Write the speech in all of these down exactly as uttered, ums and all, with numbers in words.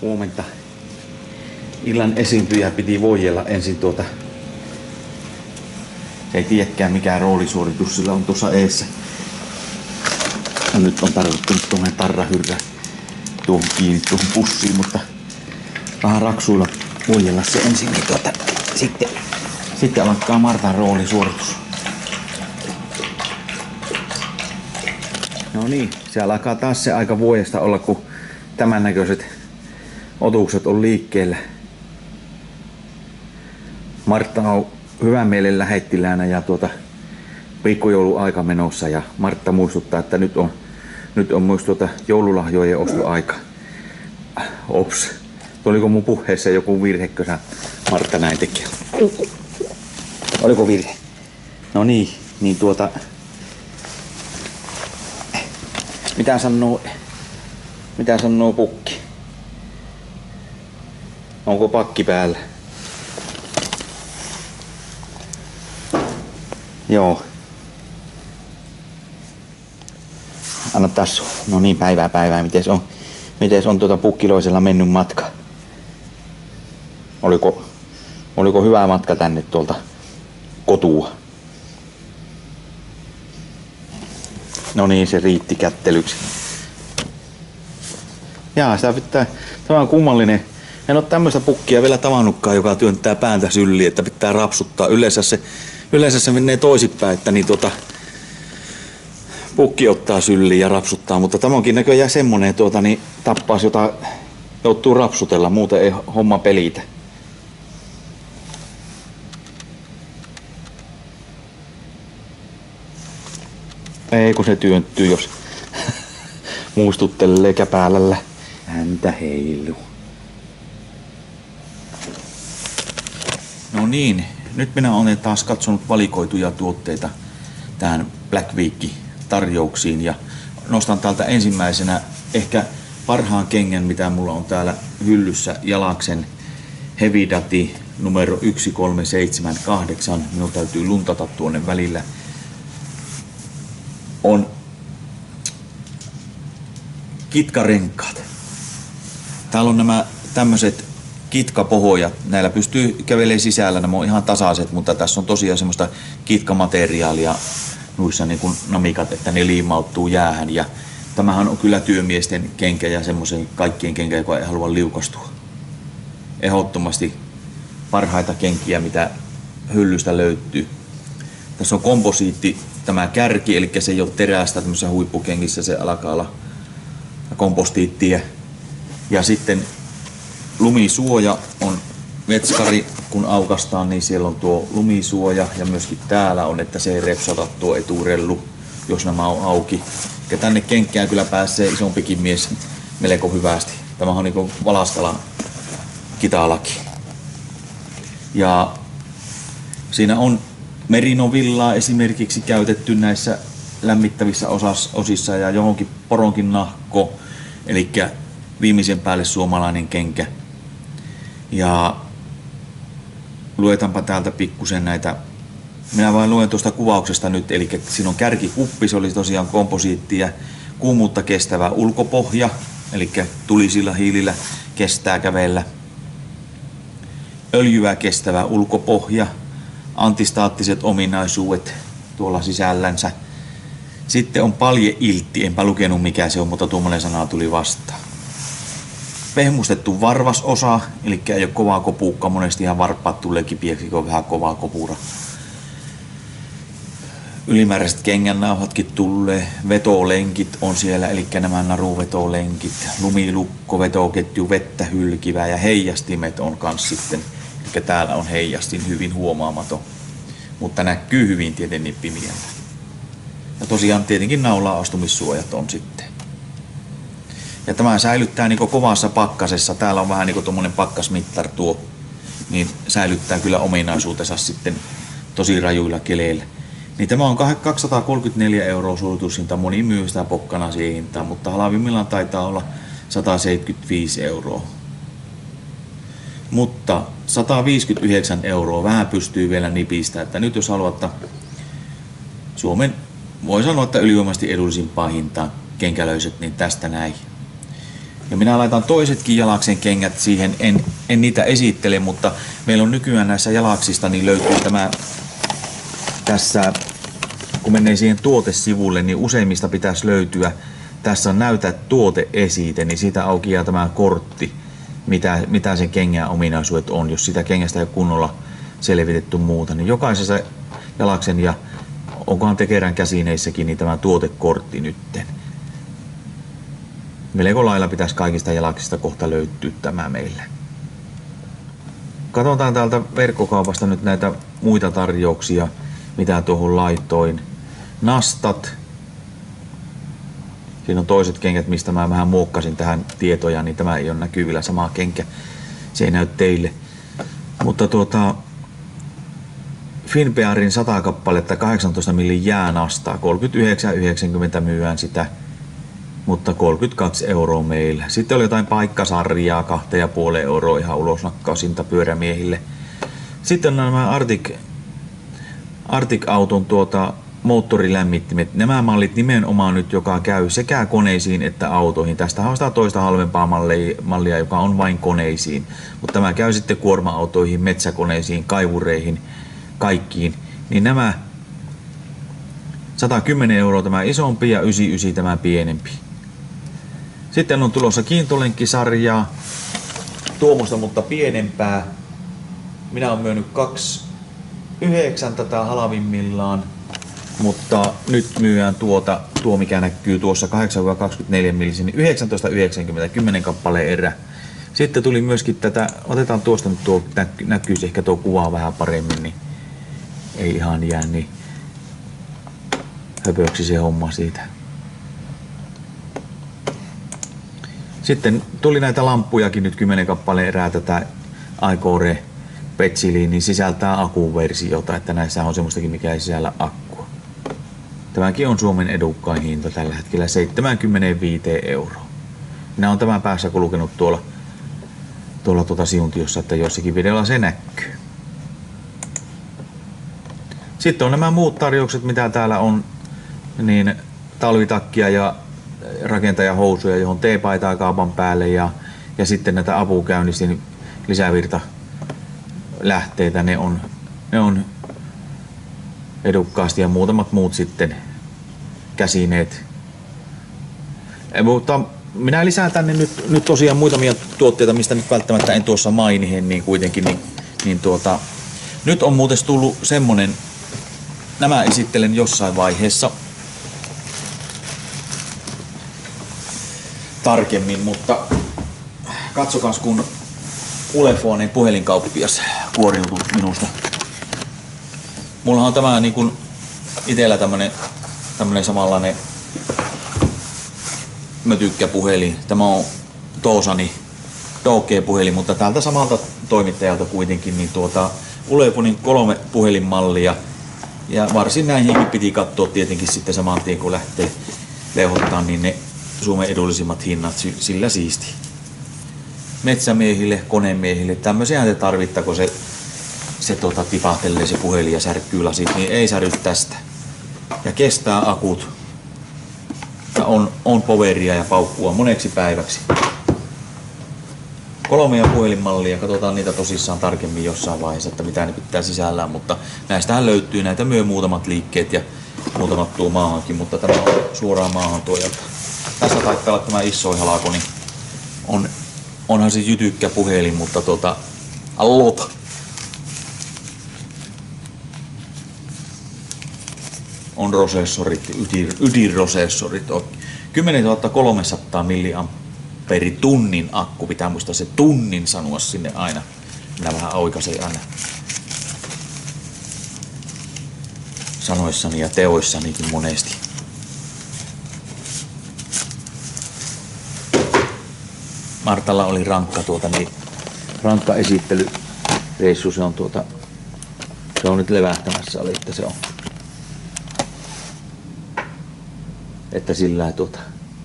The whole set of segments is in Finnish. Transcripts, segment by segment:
Huomenta. Illan esiintyjä piti voijella ensin tuota. Se ei tiedäkään mikä roolisuoritus sillä on tuossa eessä. No, nyt on tarvittanut tuommoinen tarrahyrrä tuohon kiinni tuohon pussiin, mutta vähän raksuilla voijella se ensin, niin tuota, sitten, sitten alkaa Martan roolisuoritus. No niin, se alkaa taas se aika vuodesta olla, kun tämän näköiset otukset on liikkeellä. Martta on hyvän mielen lähettiläänä ja tuota pikkujouluaika menossa ja Martta muistuttaa, että nyt on, nyt on myös tuota joululahjojen ostoaika. Ops, oliko mun puheessa joku virhekö sä Martta näin tekee? Oliko virhe? No niin, niin tuota... Mitä sanoo, mitä sanoo pukki? Onko pakki päällä? Joo. Anna tässä. No niin, päivää päivää. Mites on, mites on tuota pukkiloisella mennyt matka? Oliko, oliko hyvä matka tänne tuolta kotua? No niin, se riitti kättelyksi. Jaa, sitä pitää... Tämä on kummallinen. En ole tämmöistä pukkia vielä tavannutkaan, joka työntää päätä sylliin, että pitää rapsuttaa. Yleensä se, yleensä se menee toisinpäin, että niin tuota, pukki ottaa sylliin ja rapsuttaa. Mutta tämä onkin näköjään semmonen, tuota, niin tappaas, jota joutuu rapsutella, muuten ei homma pelitä. Ei kun se työntyy, jos muistuttelee käpälällä. Häntä heilu. No niin, nyt minä olen taas katsonut valikoituja tuotteita tähän Black Week-tarjouksiin ja nostan täältä ensimmäisenä ehkä parhaan kengän, mitä mulla on täällä hyllyssä, Jalaksen Heavy Duty numero yksi kolme seitsemän kahdeksan. Minun täytyy luntata tuonne välillä. On kitkarenkaat. Täällä on nämä tämmöiset kitkapohjat. Näillä pystyy kävelemään sisällä. Nämä on ihan tasaiset, mutta tässä on tosiaan semmoista kitkamateriaalia nuissa niin kuin namikat, että ne liimautuu jäähän. Ja tämähän on kyllä työmiesten kenkä ja semmoisen kaikkien kenkä, joka ei halua liukastua. Ehdottomasti parhaita kenkiä, mitä hyllystä löytyy. Tässä on komposiitti. Tämä kärki, eli se ei ole terästä tämmöisessä huippukengissä, se alkaa olla kompostiittia. Ja sitten lumisuoja on vetskari, kun aukastaan, niin siellä on tuo lumisuoja ja myöskin täällä on, että se ei repsata tuo eturellu, jos nämä on auki. Ja tänne kenkkään kyllä pääsee isompikin mies melko hyvästi. Tämä on niinku Valaskalan kitalaki. Ja siinä on merinovillaa esimerkiksi käytetty näissä lämmittävissä osas, osissa ja johonkin poronkin nahko, eli viimeisen päälle suomalainen kenkä. Ja luetaanpa täältä pikkusen näitä. Minä vain luen tuosta kuvauksesta nyt, eli siinä on kärkikuppi, se oli tosiaan komposiittia, kuumuutta kestävä ulkopohja, eli tulisilla hiilillä kestää kävellä. Öljyä kestävä ulkopohja. Antistaattiset ominaisuudet tuolla sisällänsä. Sitten on paljeiltti, enpä lukenut mikä se on, mutta tuommoinen sana tuli vastaan. Pehmustettu varvasosa, eli ei ole kovaa kopuukka, monesti ihan varppaat tulee kipiäksi, kun on vähän kovaa kopura. Ylimääräiset kengännauhatkin tulee, vetolenkit on siellä, eli nämä naruvetolenkit, lumilukko, vetoketju, vettä hylkivä ja heijastimet on kans sitten. Eli täällä on heijastin hyvin huomaamaton, mutta näkyy hyvin tietenkin pimeällä. Ja tosiaan tietenkin naula-astumissuojat on sitten. Ja tämä säilyttää niinku kovassa pakkasessa. Täällä on vähän niinku tommonen pakkasmittar tuo, niin säilyttää kyllä ominaisuutensa sitten tosi rajuilla keleillä. Niin tämä on kaksisataakolmekymmentäneljä euroa suoritushinta. Moni myy sitä pokkana siihen hintaan, mutta halvimmillaan taitaa olla sata seitsemänkymmentäviisi euroa. Mutta sata viisikymmentäyhdeksän euroa vähän pystyy vielä nipistä, että nyt jos haluat Suomen, voi sanoa, että ylivoimaisesti edullisimpaa hintaa kenkälöiset, niin tästä näin. Ja minä laitan toisetkin Jalaksen kengät siihen, en, en niitä esittele, mutta meillä on nykyään näissä Jalaksista, niin löytyy tämä tässä, kun menee siihen tuotesivulle, niin useimmista pitäisi löytyä, tässä on näytä tuoteesite, niin siitä aukeaa tämä kortti, mitä, mitä sen kengän ominaisuudet on, jos sitä kengästä ei ole kunnolla selvitetty muuta, niin jokaisessa Jalaksen ja onkohan Tekerän käsineissäkin niin tämä tuotekortti nytten. Melko lailla pitäisi kaikista Jalaksista kohta löytyä tämä meille. Katsotaan täältä verkkokaupasta nyt näitä muita tarjouksia, mitä tuohon laitoin. Nastat. Siinä on toiset kengät, mistä mä vähän muokkasin tähän tietoja, niin tämä ei ole näkyvillä sama kenkä. Se ei näy teille. Mutta tuota Finpearin sata kappaletta kahdeksantoista millin jäänastaa, kolmekymmentäyhdeksän yhdeksänkymmentä myyään sitä, mutta kolmekymmentäkaksi euroa meillä. Sitten oli jotain paikkasarjaa, kaksi pilkku viisi euroa ihan ulosnakkausinta pyörämiehille. Sitten on nämä Arctic, Arctic-auton tuota, moottorilämmittimet. Nämä mallit nimenomaan nyt, joka käy sekä koneisiin että autoihin. Tästä on sitä toista halvempaa mallia, mallia, joka on vain koneisiin. Mutta tämä käy sitten kuorma-autoihin, metsäkoneisiin, kaivureihin, kaikkiin. Niin nämä sata kymmenen euroa tämä isompi ja yhdeksänkymmentäyhdeksän tämä pienempi. Sitten on tulossa kiintolenkkisarjaa. Tuommoista, mutta pienempää. Minä olen myynyt kaksikymmentäyhdeksän tätä halvimmillaan. Mutta nyt myydään tuota, tuo mikä näkyy tuossa kahdeksan kaksikymmentäneljä millisiin, niin yhdeksäntoista yhdeksänkymmentä, kymmenen kappaleen erä. Sitten tuli myöskin tätä, otetaan tuosta nyt tuo, näkyisi ehkä tuo kuva vähän paremmin, niin ei ihan jää niin höpöksi se homma siitä. Sitten tuli näitä lamppujakin nyt kymmenen kappaleen erää, tätä Icore Petsiliin, niin sisältää akuversiota, että näissä on semmoistakin mikä ei sisällä akkua. Tämäkin on Suomen edukkain hinta tällä hetkellä seitsemänkymmentäviisi euroa. Minä olen tämän päässä kulkenut tuolla, tuolla tuota Siuntiossa, että jossakin videolla se näkyy. Sitten on nämä muut tarjoukset, mitä täällä on, niin talvitakkia ja rakentajahousuja, johon teepaitaa kaupan päälle ja, ja sitten näitä apukäynnistin lisävirta lähteitä, ne on, ne on edukkaasti ja muutamat muut sitten käsineet. E, mutta minä lisään tänne nyt, nyt tosiaan muutamia tuotteita, mistä nyt välttämättä en tuossa mainihin, niin kuitenkin niin, niin tuota, nyt on muuten tullut semmonen, nämä esittelen jossain vaiheessa tarkemmin, mutta katsokas kun Ulefoneen puhelinkauppias kuoriutui minusta. Mulla on tämä niin kuin itellä tämmönen, tämmönen samanlainen mötykkäpuhelin. Tämä on Toosani Doge-puhelin, mutta täältä samalta toimittajalta kuitenkin niin tuota Ulefonin kolme puhelinmallia. Ja varsin näihinkin piti katsoa tietenkin sitten saman tien kun lähtee leuhottaa, niin ne Suomen edullisimmat hinnat, sillä siisti. Metsämiehille, konemiehille, tämmöisiä te tarvittaa, kun se, se tota, tipahtelee se puhelin ja särkkyy lasit, niin ei särky tästä. Ja kestää akut. Ja on, on poweria ja paukkua moneksi päiväksi. Kolmea puhelinmallia, katsotaan niitä tosissaan tarkemmin jossain vaiheessa, että mitä ne pitää sisällään, mutta näistähän löytyy näitä myö muutamat liikkeet ja muutamat tuo maahankin, mutta tämä on suoraan maahan tuojalta. Tässä taittaa olla tämä isoin halako, niin on, onhan se jytykkä puhelin, mutta tota, allota. On prosessorit, ydin, ydinprosessorit, on kymmenentuhatta kolmesataa milliamperitunnin akku, pitää muistaa se tunnin sanoa sinne aina. Minä vähän oikaisen aina sanoissani ja teoissanikin monesti. Martalla oli rankka tuota niin rankka esittelyreissu, se on tuota se on nyt levähtämässä oli, että se on että sillä tuota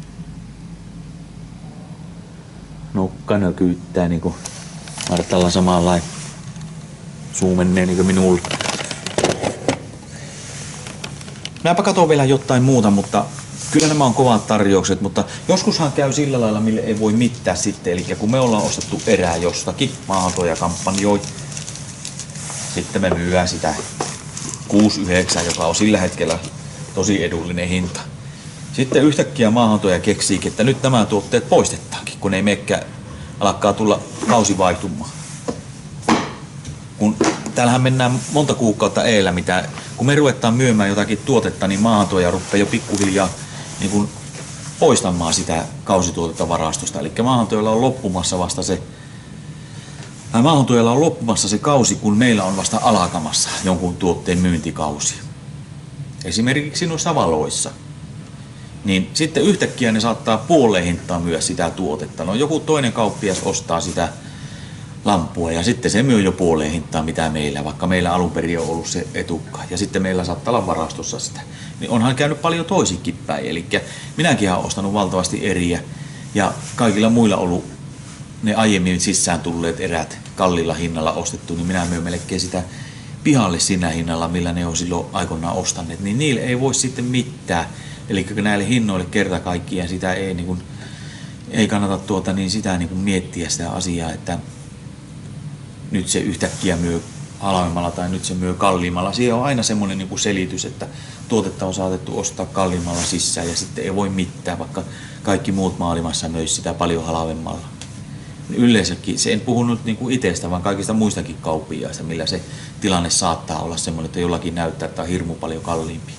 nokka nökyyttää niinku Martalla samanlainen suu menee niinku minulla. Minäpä katon vielä jotain muuta, mutta Kyllä nämä on kovat tarjoukset, mutta joskushan käy sillä lailla, mille ei voi mitään sitten. Eli kun me ollaan ostettu erää jostakin, maahantuoja kampanjoi, sitten me myyään sitä kuusi yhdeksän, joka on sillä hetkellä tosi edullinen hinta. Sitten yhtäkkiä maahantuoja keksii, että nyt nämä tuotteet poistetaankin, kun ei mekään alkaa tulla kausi vaihtumaan. Kun täällähän mennään monta kuukautta eellä, mitä, kun me ruvetaan myymään jotakin tuotetta, niin maahantuoja rupeaa jo pikkuhiljaa niin kuin poistamaan sitä kausituotetta varastosta. Eli maahantuojalla on loppumassa vasta se, maahantuojalla on loppumassa se kausi, kun meillä on vasta alkamassa jonkun tuotteen myyntikausi. Esimerkiksi noissa valoissa. Niin sitten yhtäkkiä ne saattaa puoleen hintaan myydä sitä tuotetta. No joku toinen kauppias ostaa sitä lampua ja sitten se myy jo puoleen hintaan mitä meillä, vaikka meillä alun perin on ollut se etukka. Ja sitten meillä saattaa olla varastossa sitä. Niin onhan käynyt paljon toisinkin päin. Eli minäkin olen ostanut valtavasti eriä ja kaikilla muilla ollut ne aiemmin sisään tulleet erät kalliilla hinnalla ostettu, niin minä myyn melkein sitä pihalle siinä hinnalla, millä ne on silloin aikoinaan ostaneet. Niin niille ei voi sitten mitään. Eli näille hinnoille kerta kaikkiaan sitä ei, niin kuin, ei kannata tuota, niin sitä niin kuin miettiä sitä asiaa, että nyt se yhtäkkiä myy halvemmalla tai nyt se myy kalliimmalla. Siihen on aina semmoinen niin kuin selitys, että tuotetta on saatettu ostaa kalliimmalla sisään ja sitten ei voi mitään, vaikka kaikki muut maailmassa möisi sitä paljon halvemmalla. Yleensäkin, se en puhu nyt niin kuin itsestä, vaan kaikista muistakin kauppiaista, millä se tilanne saattaa olla semmoinen, että jollakin näyttää, että on hirmu paljon kalliimpi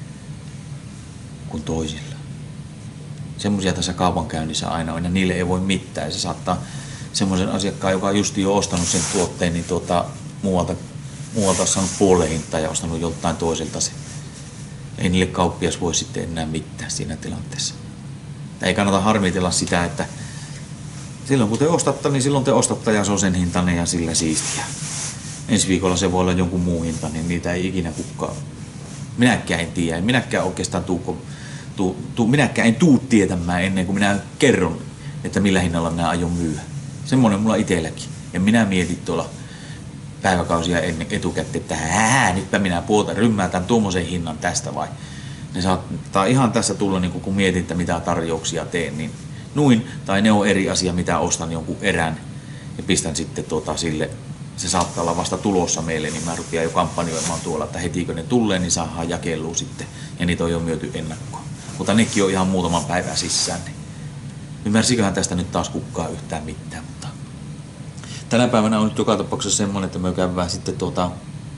kuin toisilla. Semmoisia tässä kaupankäynnissä aina on ja niille ei voi mitään. Se saattaa semmoisen asiakkaan, joka on just jo ostanut sen tuotteen, niin tuota, muualta, muualta on saanut puoleen hintaa ja ostanut joltain toiselta se. Ei niille kauppias voi sitten enää mitään siinä tilanteessa. Ei kannata harmitella sitä, että silloin kun te ostatte, niin silloin te ostatte ja se on sen hintainen ja sillä siistiä. Ensi viikolla se voi olla jonkun muu hinta, niin niitä ei ikinä kukaan. Minäkään en tiedä, minäkään oikeastaan tuu, tuu, tuu, minäkään en tuu tietämään ennen kuin minä kerron, että millä hinnalla minä aion myyä. Semmoinen mulla itselläkin. Ja minä mietin tuolla päiväkausia ennen etukäteen, että hää, nytpä minä puolta rymmäätän tuommoisen hinnan tästä vai. Ne saattaa ihan tässä tulla, niin kun mietin, että mitä tarjouksia teen, niin nuin, tai ne on eri asia, mitä ostan jonkun erän ja pistän sitten tuota sille. Se saattaa olla vasta tulossa meille, niin mä rupean jo kampanjoimaan tuolla, että heti kun ne tulee, niin saadaan jakelua sitten. Ja niitä on jo myyty ennakkoon. Mutta nekin on ihan muutaman päivän sisään. Niin ymmärsiköhän tästä nyt taas kukaan yhtään mitään. Mutta tänä päivänä on nyt joka tapauksessa semmoinen, että me käydään sitten tuota,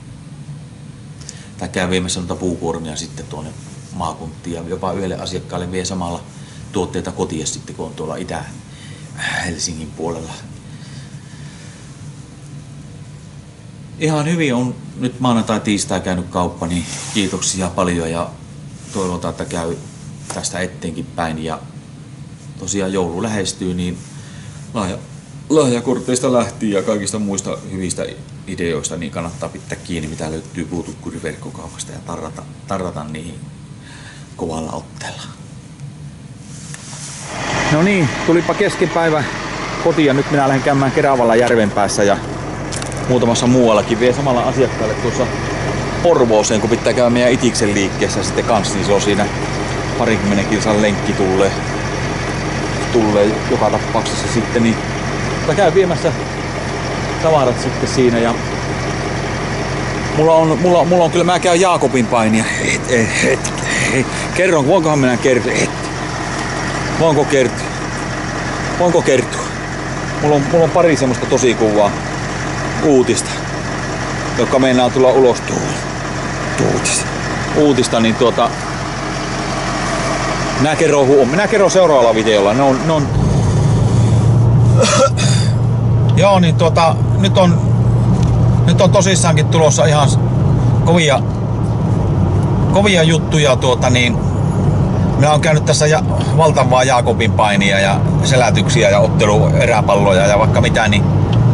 tai käy viemässä noita puukuormia sitten tuonne maakuntiin. Ja jopa yhdelle asiakkaalle vie samalla tuotteita kotiin sitten, kun on tuolla Itä-Helsingin puolella. Ihan hyvin on nyt maanantai tiistai käynyt kauppa, niin kiitoksia paljon ja toivotaan, että käy tästä etteenkin päin. Ja tosiaan joulu lähestyy, niin lahja, lahjakorteista lähtien ja kaikista muista hyvistä ideoista niin kannattaa pitää kiinni, mitä löytyy Bluetooth-verkkokaupasta ja tarrata, tarrata niihin kovalla otteella. No niin, tulipa keskenpäivä kotiin ja nyt minä lähden käymään Keravalla järven päässä ja muutamassa muuallakin vie samalla asiakkaalle tuossa Porvooseen, kun pitää käydä meidän Itiksen liikkeessä sitten kanssa, niin se on siinä parikymmenen kilsan lenkki tulee, tulee joka tapauksessa sitten, niin käy viemässä tavarat sitten siinä ja mulla on, mulla, mulla on kyllä, mä käyn Jaakobin painia, et, et, et, et. Kerron, voinkohan minä kertoa, et. Voinko kertoa, voinko kertoa, mulla on, mulla on pari semmoista tosi kuvaa uutista, jotka meinaa tulla ulos uutista. uutista, niin tuota minä kerron, huom- minä kerron seuraavalla videolla. Ne on, ne on... Joo, niin tuota, nyt on, nyt on tosissaankin tulossa ihan kovia, kovia juttuja tuota niin. Minä olen käynyt tässä ja, valtavaa Jaakobin painia ja selätyksiä ja ottelueräpalloja ja vaikka mitä, niin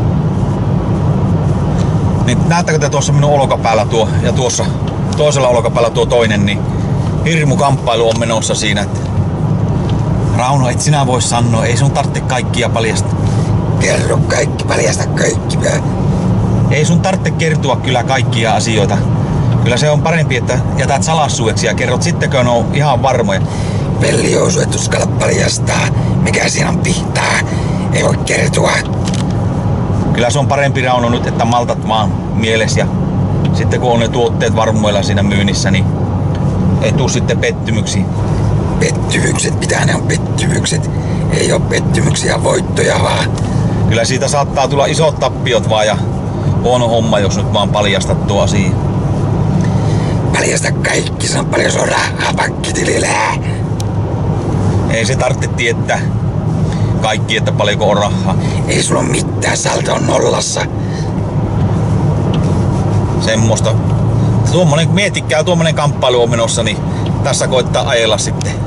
Niin näettekö te tuossa minun olkapäällä tuo ja tuossa toisella olkapäällä tuo toinen, niin hirmu kamppailu on menossa siinä. Että Rauno, et sinä voi sanoa, ei sun tarvitse kaikkia paljasta. Kerro kaikki, paljasta kaikki. Ei sun tarvitse kertoa kyllä kaikkia asioita. Kyllä se on parempi, että jätät salassueksi ja kerrot sitten, kun on ihan varmoja. Veliousu, et uskalla paljastaa, mikä siinä on pihtaa. Ei voi kertoa. Kyllä se on parempi, Rauno, nyt, että maltat vaan mieles ja sitten kun on ne tuotteet varmoilla siinä myynnissä, niin ei tuu sitten pettymyksiä. Pettymykset? Mitä ne on pettymykset? Ei oo pettymyksiä, voittoja vaan. Kyllä siitä saattaa tulla isot tappiot vaan ja huono homma, jos nyt vaan paljastat tuo asia. Paljasta kaikki, se on paljon sun rahaa pankkitilillä. Ei se tarvitse tietää kaikki, että paljonko on rahaa. Ei sulla ole mitään, saldo on nollassa. Semmoista. Tuommoinen, miettikää, tuommoinen kamppailu on menossa, niin tässä koittaa ajella sitten